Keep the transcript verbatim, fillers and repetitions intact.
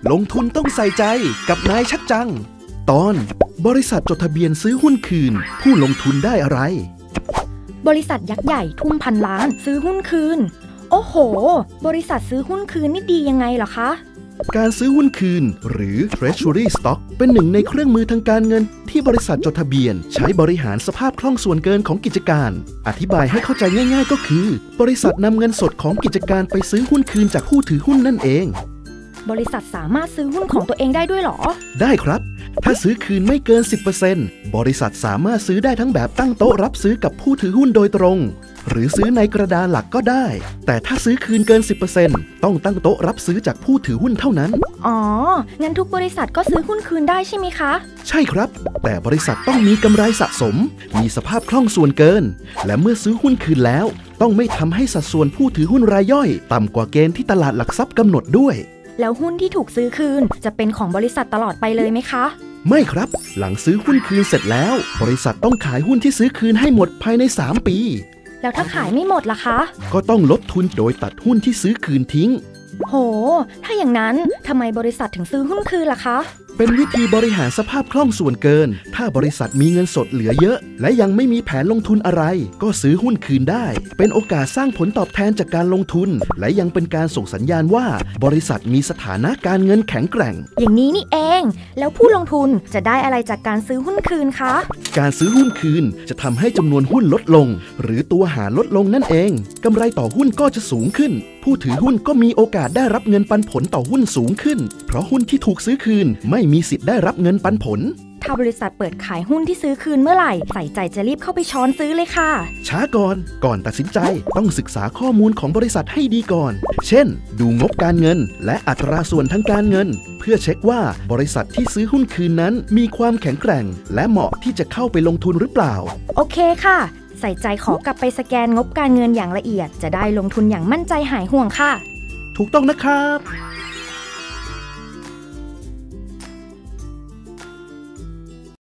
ลงทุนต้องใส่ใจกับนายชัดจังตอนบริษัทจดทะเบียนซื้อหุ้นคืนผู้ลงทุนได้อะไรบริษัทยักษ์ใหญ่ทุ่มพันล้านซื้อหุ้นคืนโอ้โหบริษัทซื้อหุ้นคืนนี่ดียังไงเหรอคะการซื้อหุ้นคืนหรือ Treasury Stock เป็นหนึ่งในเครื่องมือทางการเงินที่บริษัทจดทะเบียนใช้บริหารสภาพคล่องส่วนเกินของกิจการอธิบายให้เข้าใจง่ายๆก็คือบริษัทนำเงินสดของกิจการไปซื้อหุ้นคืนจากผู้ถือหุ้นนั่นเองบริษัทสามารถซื้อหุ้นของตัวเองได้ด้วยหรอได้ครับถ้าซื้อคืนไม่เกิน สิบเปอร์เซ็นต์ บริษัทสามารถซื้อได้ทั้งแบบตั้งโต๊ะรับซื้อกับผู้ถือหุ้นโดยตรงหรือซื้อในกระดานหลักก็ได้แต่ถ้าซื้อคืนเกิน สิบเปอร์เซ็นต์ ต้องตั้งโต๊ะรับซื้อจากผู้ถือหุ้นเท่านั้นอ๋องั้นทุกบริษัทก็ซื้อหุ้นคืนได้ใช่ไหมคะใช่ครับแต่บริษัทต้องมีกำไรสะสมมีสภาพคล่องส่วนเกินและเมื่อซื้อหุ้นคืนแล้วต้องไม่ทำให้สัดส่วนผู้ถือหุ้นรายย่อยต่ำกว่าเกณฑ์ที่ตลาดหลักทรัพย์กำหนดด้วยแล้วหุ้นที่ถูกซื้อคืนจะเป็นของบริษัทตลอดไปเลยไหมคะไม่ครับหลังซื้อหุ้นคืนเสร็จแล้วบริษัทต้องขายหุ้นที่ซื้อคืนให้หมดภายในสามปีแล้วถ้าขายไม่หมดล่ะคะก็ต้องลดทุนโดยตัดหุ้นที่ซื้อคืนทิ้งโหถ้าอย่างนั้นทำไมบริษัทถึงซื้อหุ้นคืนล่ะคะเป็นวิธีบริหารสภาพคล่องส่วนเกินถ้าบริษัทมีเงินสดเหลือเยอะและยังไม่มีแผนลงทุนอะไรก็ซื้อหุ้นคืนได้เป็นโอกาสสร้างผลตอบแทนจากการลงทุนและยังเป็นการส่งสัญญาณว่าบริษัทมีสถานะการเงินแข็งแกร่งอย่างนี้นี่เองแล้วผู้ลงทุนจะได้อะไรจากการซื้อหุ้นคืนคะการซื้อหุ้นคืนจะทำให้จำนวนหุ้นลดลงหรือตัวหารลดลงนั่นเองกำไรต่อหุ้นก็จะสูงขึ้นผู้ถือหุ้นก็มีโอกาสได้รับเงินปันผลต่อหุ้นสูงขึ้นเพราะหุ้นที่ถูกซื้อคืนไม่มีสิทธิ์ได้รับเงินปันผลถ้าบริษัทเปิดขายหุ้นที่ซื้อคืนเมื่อไหร่ใส่ใจจะรีบเข้าไปช้อนซื้อเลยค่ะช้าก่อนก่อนตัดสินใจต้องศึกษาข้อมูลของบริษัทให้ดีก่อนเช่นดูงบการเงินและอัตราส่วนทางการเงินเพื่อเช็คว่าบริษัทที่ซื้อหุ้นคืนนั้นมีความแข็งแกร่งและเหมาะที่จะเข้าไปลงทุนหรือเปล่าโอเคค่ะใส่ใจขอกลับไปสแกนงบการเงินอย่างละเอียดจะได้ลงทุนอย่างมั่นใจหายห่วงค่ะถูกต้องนะครับ